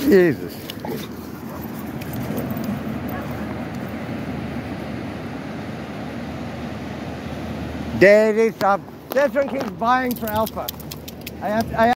Jesus. Daddy, stop. This one keeps vying for alpha. I have